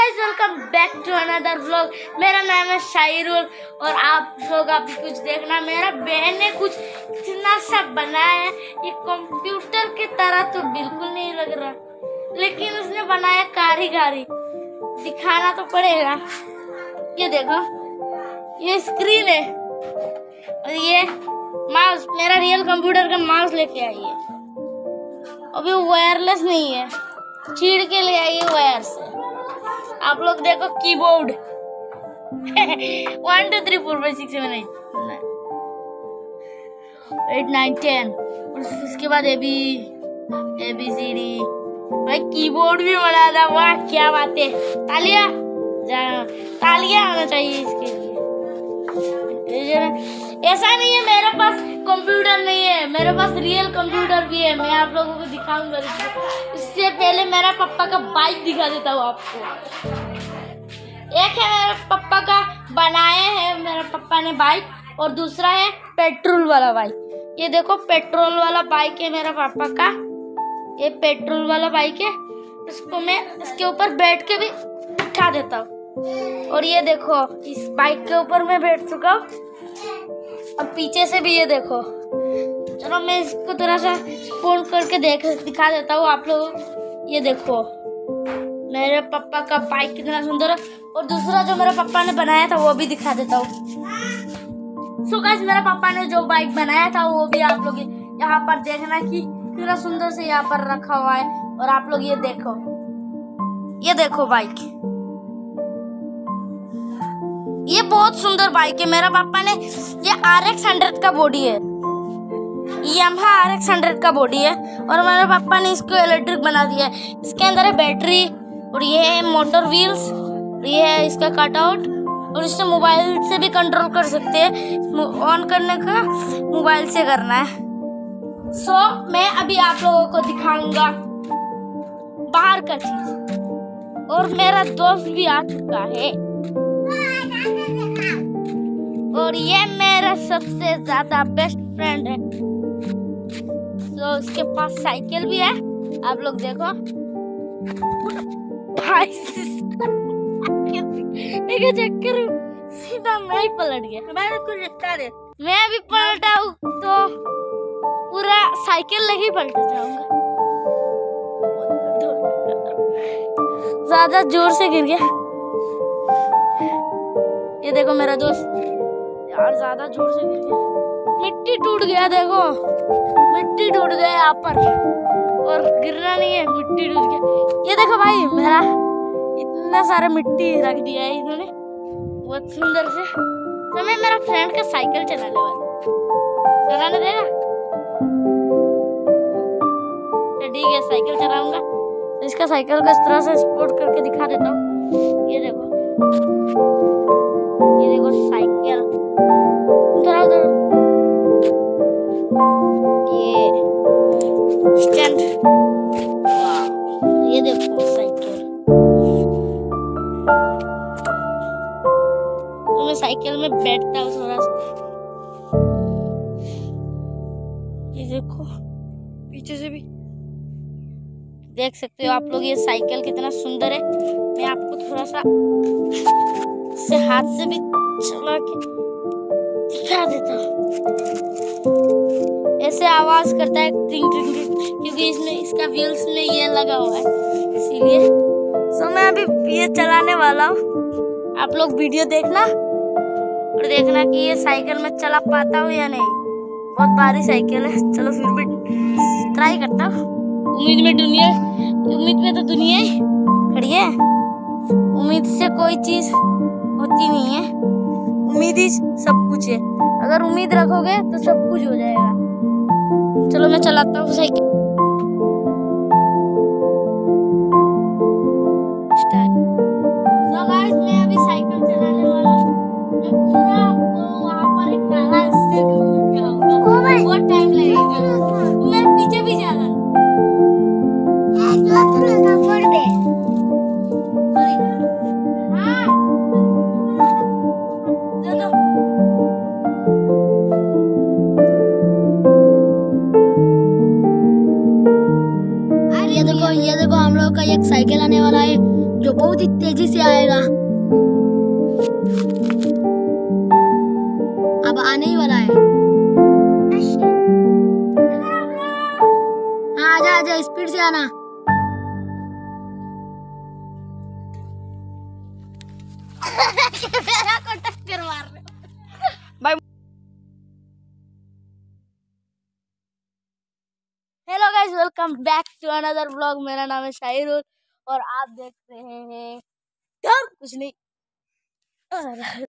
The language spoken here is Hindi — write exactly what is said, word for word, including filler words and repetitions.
Guys, welcome back to another vlog. मेरा नाम है शाहिरुल और आप लोग अभी कुछ देखना। मेरा बहन ने कुछ इतना सा बनाया है, ये कंप्यूटर की तरह तो बिल्कुल नहीं लग रहा, लेकिन उसने बनाया कारीगरी, दिखाना तो पड़ेगा। ये देखो, ये स्क्रीन है और ये माउस, मेरा रियल कंप्यूटर का माउस लेके आई है। अभी वायरलेस नहीं है, चीड़ के ले आई है वायर से। आप लोग देखो keyboard one two three four five six seven eight eight nine ten और उसके बाद A B A B C D. भाई कीबोर्ड भी बना था, वाह क्या बात है। तालियां तालियां आना चाहिए इसके लिए। ऐसा नहीं है मेरे पास कंप्यूटर नहीं है, मेरे पास रियल कंप्यूटर भी है। मैं आप लोगों को दिखाऊंगा। इससे पहले मेरा पापा का बाइक दिखा देता हूँ आपको। एक है मेरे पापा का बनाए हैं मेरे पापा ने बाइक, और दूसरा है पेट्रोल वाला बाइक। ये देखो पेट्रोल वाला बाइक है मेरा पापा का, ये पेट्रोल वाला बाइक है। इसको मैं इसके ऊपर बैठ के भी दिखा देता हूँ। और ये देखो, इस बाइक के ऊपर मैं बैठ चुका हूँ। अब पीछे से भी ये देखो। चलो मैं इसको थोड़ा सा स्पून करके देख दिखा देता हूँ आप लोगों को। ये देखो मेरे पापा का बाइक कितना सुंदर है। और दूसरा जो मेरे पापा ने बनाया था वो भी दिखा देता हूँ। सो गाइस, मेरे पापा ने जो बाइक बनाया था वो भी आप लोग यहाँ पर देखना कि कितना सुंदर से यहाँ पर रखा हुआ है। और आप लोग ये देखो, ये देखो बाइक, ये बहुत सुंदर बाइक है। मेरा पापा ने, ये आर एक्स हंड्रेड का बॉडी है, यामाहा आर एक्स हंड्रेड का बॉडी है। और मेरे पापा ने इसको इलेक्ट्रिक बना दिया है। इसके अंदर है बैटरी और ये है मोटर व्हील्स, ये है इसका कटआउट। और इससे मोबाइल से भी कंट्रोल कर सकते हैं। ऑन करने का मोबाइल से करना है। सो so, मैं अभी आप लोगों को दिखाऊंगा बाहर का चीज। और मेरा दोस्त भी आ चुका है और ये मेरा सबसे ज्यादा बेस्ट फ्रेंड है। तो उसके पास साइकिल भी है, आप लोग देखो। एक चक्कर सीधा मैं ही पलट गया। मैं कुछ लगता है मैं भी पलटा हूँ तो पूरा साइकिल लेके पलट जाऊंगा। ज्यादा जोर से गिर गया। ये देखो मेरा दोस्त यार ज्यादा जोर से गिर गया। मिट्टी टूट गया, देखो मिट्टी टूट गया यहाँ पर। और गिरना नहीं है, मिट्टी टूट गया। ये देखो भाई, मेरा इतना सारा मिट्टी रख दिया है इन्होंने बहुत सुंदर से। तो मैं मेरा फ्रेंड का साइकिल चलाने वाला, चलाने देगा? ठीक है, साइकिल चलाऊंगा। तो इसका साइकिल को इस तरह से स्पोर्ट करके दिखा देता हूँ। ये देखो, ये देखो साइकिल उधर उधर, ये स्टैंड, ये देखो साइकिल। तो मैं साइकिल में बैठता हूँ थोड़ा सा। ये देखो पीछे से भी देख सकते हो आप लोग, ये साइकिल कितना सुंदर है। मैं आपको थोड़ा सा से हाथ से भी चला के दिखा देता हूँ। ऐसे आवाज करता है ट्रिंग ट्रिंग ट्रिंग, क्योंकि इसमें इसका व्हील्स में ये लगा हुआ है, इसीलिए। सो मैं अभी ये चलाने वाला हूँ। आप लोग वीडियो देखना और देखना कि ये साइकिल में चला पाता हूँ या नहीं। बहुत भारी साइकिल है, चलो फिर भी ट्राई करता हूँ। उम्मीद में दुनिया उम्मीद में तो दुनिया ही खड़ी है। उम्मीद से कोई चीज होती नहीं है, उम्मीद ही सब कुछ है। अगर उम्मीद रखोगे तो सब कुछ हो जाएगा। चलो मैं चलाता हूँ साइकिल। So guys, मैं अभी साइकिल चलाने वाला हूँ। मैं पूरा वहाँ पर एक नाला से घूम के आऊंगा, बहुत टाइम लगेगा। तुम मेरे पीछे भी जाना। बहुत ही तेजी से आएगा। अब आने ही वाला है। हाँ आजा आजा, स्पीड से आना। मेरा को टक्कर मार रहे भाई। Hello guys, welcome back to another vlog. मेरा नाम है शाहिरुल और आप देख रहे हैं कुछ नहीं।